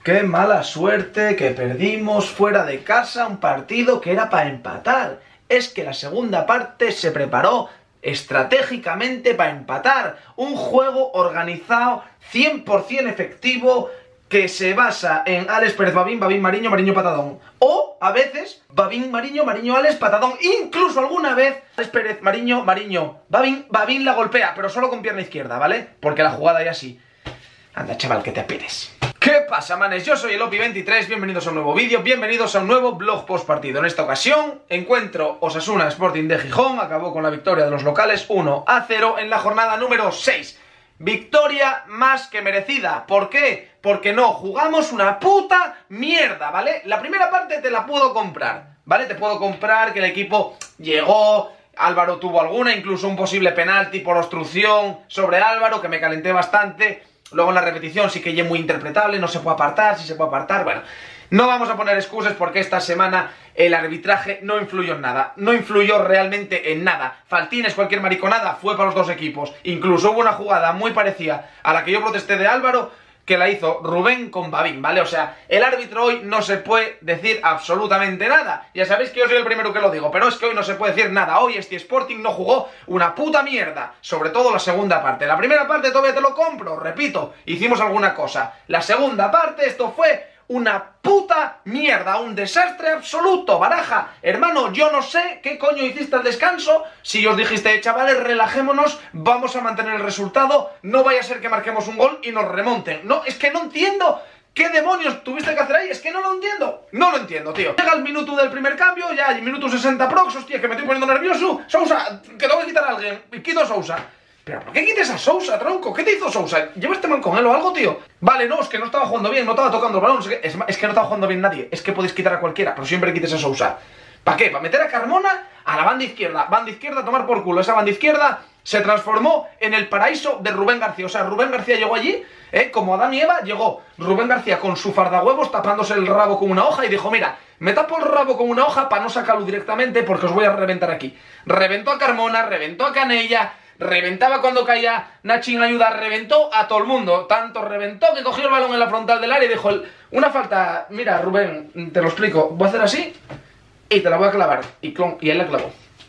Qué mala suerte que perdimos fuera de casa un partido que era para empatar. Es que la segunda parte se preparó estratégicamente para empatar. Un juego organizado, 100% efectivo, que se basa en Alex Pérez, Babín, Babín, Mariño, Mariño, Patadón. O, a veces, Babín, Mariño, Mariño, Alex, Patadón. Incluso alguna vez, Alex Pérez, Mariño, Mariño, Babín, Babín la golpea, pero solo con pierna izquierda, ¿vale? Porque la jugada ya así. Anda, chaval, que te pires. ¿Qué pasa, manes? Yo soy el Opi23, bienvenidos a un nuevo vídeo, bienvenidos a un nuevo vlog post partido. En esta ocasión, encuentro Osasuna Sporting de Gijón, acabó con la victoria de los locales 1-0 en la jornada número 6. Victoria más que merecida. ¿Por qué? Porque no jugamos una puta mierda, ¿vale? La primera parte te la puedo comprar, ¿vale? Te puedo comprar que el equipo llegó, Álvaro tuvo alguna, incluso un posible penalti por obstrucción sobre Álvaro, que me calenté bastante. Luego en la repetición sí que es muy interpretable, no se puede apartar, sí se puede apartar, bueno. No vamos a poner excusas porque esta semana el arbitraje no influyó en nada. No influyó realmente en nada. Faltines, cualquier mariconada, fue para los dos equipos. Incluso hubo una jugada muy parecida a la que yo protesté de Álvaro, que la hizo Rubén con Babín, ¿vale? O sea, el árbitro hoy no se puede decir absolutamente nada. Ya sabéis que yo soy el primero que lo digo, pero es que hoy no se puede decir nada. Hoy este Sporting no jugó una puta mierda. Sobre todo la segunda parte. La primera parte todavía te lo compro, repito, hicimos alguna cosa. La segunda parte, esto fue una puta mierda, un desastre absoluto. Baraja, hermano, yo no sé qué coño hiciste al descanso. Si os dijiste, chavales, relajémonos, vamos a mantener el resultado, no vaya a ser que marquemos un gol y nos remonten. No, es que no entiendo qué demonios tuviste que hacer ahí, es que no lo entiendo. No lo entiendo, tío. Llega el minuto del primer cambio, ya el minuto 60 prox, hostia, que me estoy poniendo nervioso. Sousa, que tengo que quitar a alguien, y quito a Sousa. ¿Pero por qué quites a Sousa, tronco? ¿Qué te hizo Sousa? ¿Lleva este man con él o algo, tío? Vale, no, es que no estaba jugando bien, no estaba tocando el balón. Es que no estaba jugando bien nadie. Es que podéis quitar a cualquiera, pero siempre quites a Sousa. ¿Para qué? ¿Para meter a Carmona a la banda izquierda? Banda izquierda a tomar por culo. Esa banda izquierda se transformó en el paraíso de Rubén García. O sea, Rubén García llegó allí, como Adán y Eva, llegó Rubén García con su fardahuevos tapándose el rabo con una hoja y dijo, mira, me tapo el rabo con una hoja para no sacarlo directamente porque os voy a reventar aquí. Reventó a Carmona, reventó a Canella, reventaba cuando caía Nachi en ayuda, reventó a todo el mundo. Tanto reventó que cogió el balón en la frontal del área y dijo, una falta, mira Rubén, te lo explico, voy a hacer así y te la voy a clavar. Y él la clavó.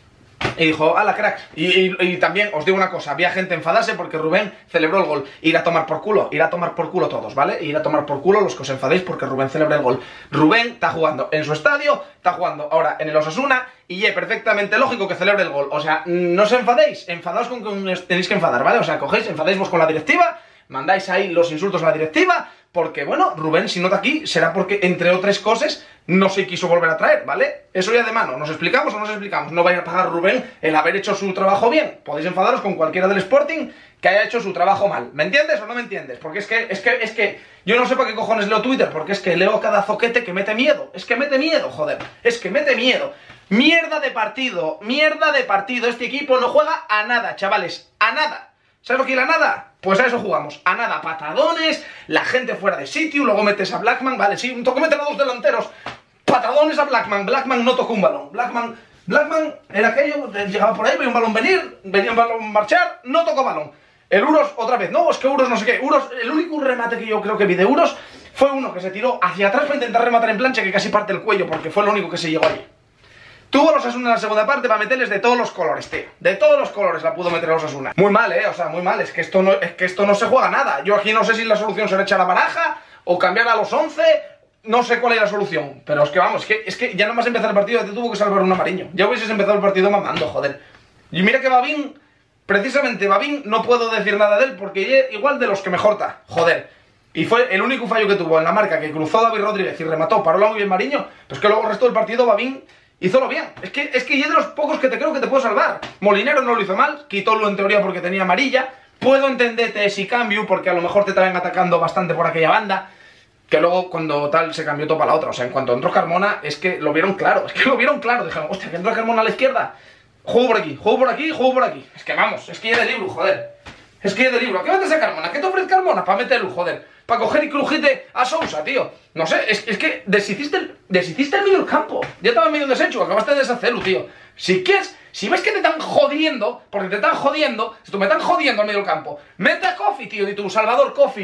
Y dijo, ala, crack. Y también os digo una cosa, había gente enfadarse porque Rubén celebró el gol. Ir a tomar por culo todos, ¿vale? Ir a tomar por culo los que os enfadéis porque Rubén celebra el gol. Rubén está jugando en su estadio, está jugando ahora en el Osasuna y es perfectamente lógico que celebre el gol. O sea, no os enfadéis, enfadaos con que os tenéis que enfadar, ¿vale? O sea, cogéis, enfadéis vos con la directiva, mandáis ahí los insultos a la directiva, porque, bueno, Rubén, si no está aquí, será porque, entre otras cosas, no se quiso volver a traer, ¿vale? Eso ya de mano, ¿nos explicamos o no nos explicamos? No vaya a pagar Rubén el haber hecho su trabajo bien. Podéis enfadaros con cualquiera del Sporting que haya hecho su trabajo mal. ¿Me entiendes o no me entiendes? Porque es que yo no sé para qué cojones leo Twitter, porque es que leo cada zoquete que mete miedo. Es que mete miedo, joder. Es que mete miedo. Mierda de partido, mierda de partido. Este equipo no juega a nada, chavales, a nada. ¿Sabes lo que es la nada? Pues a eso jugamos, a nada, patadones, la gente fuera de sitio, luego metes a Blackman, vale, sí, tocó meter a dos delanteros, patadones a Blackman no tocó un balón, Blackman era aquello, llegaba por ahí, veía un balón venía un balón marchar, no tocó balón. El Uros, otra vez, no, es que Uros no sé qué, Uros, el único remate que yo creo que vi de Uros fue uno que se tiró hacia atrás para intentar rematar en plancha que casi parte el cuello, porque fue lo único que se llegó allí. Tuvo los Osasuna en la segunda parte para meterles de todos los colores, tío. De todos los colores la pudo meter a los Osasuna. Muy mal, o sea, muy mal. Es que esto no se juega nada. Yo aquí no sé si la solución será echar a Baraja o cambiar a los 11. No sé cuál es la solución. Pero es que vamos, es que ya nomás empezar el partido te tuvo que salvar un amarillo. Ya hubieses empezado el partido mamando, joder. Y mira que Babín, precisamente Babín, no puedo decir nada de él porque igual de los que mejor está, joder. Y fue el único fallo que tuvo en la marca, que cruzó David Rodríguez y remató, paró muy bien Mariño. Pues que luego el resto del partido Babín hízolo bien. Es que ya de los pocos que te creo que te puedo salvar. Molinero no lo hizo mal, quitólo en teoría porque tenía amarilla. Puedo entenderte si cambio porque a lo mejor te estaban atacando bastante por aquella banda, que luego cuando tal se cambió todo para la otra. O sea, en cuanto entró Carmona, es que lo vieron claro. Dijeron, hostia, que entró Carmona a la izquierda. Juego por aquí, juego por aquí, juego por aquí. Es que vamos, es que ya de libro, joder. Es que ya de libro. ¿Qué metes a Carmona? ¿Qué te ofrece Carmona? Para meterlo, joder. Para coger y crujite a Sousa, tío. No sé, es que deshiciste el medio del campo. Ya estaba medio deshecho, acabaste de deshacerlo, tío. Si quieres, si ves que te están jodiendo, porque te están jodiendo, si tú me están jodiendo al medio del campo, mete a Kofi, tío, y tu Salvador Kofi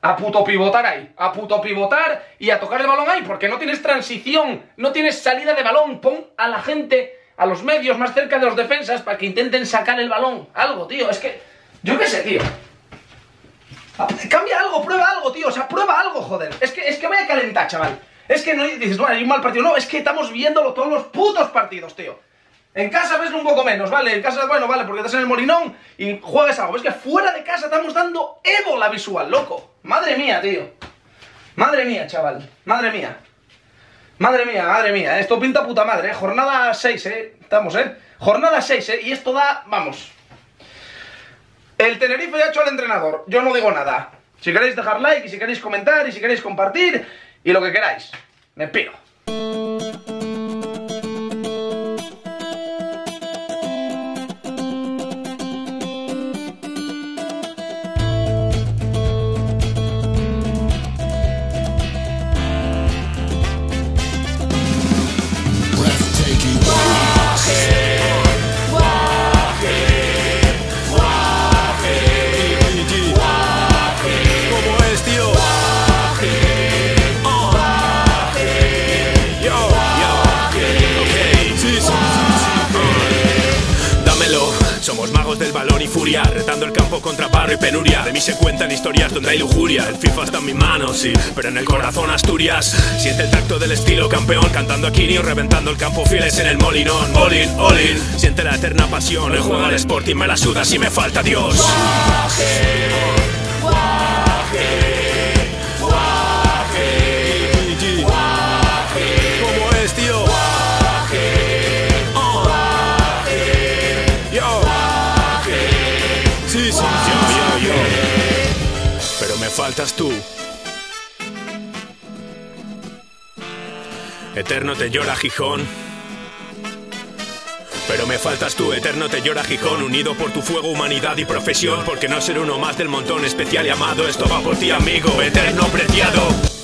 a puto pivotar ahí, a puto pivotar y a tocar el balón ahí, porque no tienes transición, no tienes salida de balón. Pon a la gente, a los medios más cerca de los defensas para que intenten sacar el balón. Algo, tío, es que... Yo qué sé, tío. Cambia algo, prueba algo, tío, o sea, prueba algo, joder. Es que vaya a calentar, chaval. Es que no dices, bueno, hay un mal partido. No, es que estamos viéndolo todos los putos partidos, tío. En casa ves un poco menos, ¿vale? En casa, bueno, vale, porque estás en el Molinón y juegas algo. Es que fuera de casa estamos dando ébola visual, loco. Madre mía, tío. Madre mía, chaval. Madre mía. Madre mía, madre mía. Esto pinta puta madre, ¿eh? Jornada 6, Estamos, Jornada 6, Y esto da, vamos. El Tenerife ya ha hecho al entrenador. Yo no digo nada. Si queréis dejar like y si queréis comentar y si queréis compartir y lo que queráis. Me piro. Somos magos del balón y furia, retando el campo contra barro y penuria. De mí se cuentan historias donde hay lujuria. El FIFA está en mi mano, sí, pero en el corazón Asturias. Siente el tacto del estilo campeón, cantando a Quinio, reventando el campo fieles en el Molinón. All in, all in, siente la eterna pasión. El juego al Sporting me la suda si me falta Dios. Guaje, guaje, guaje, guaje. ¿Cómo es, tío? Sí, sí, yo. Pero me faltas tú. Eterno te llora Gijón. Pero me faltas tú, eterno te llora Gijón. Unido por tu fuego, humanidad y profesión. Porque no ser uno más del montón, especial y amado. Esto va por ti, amigo, eterno preciado.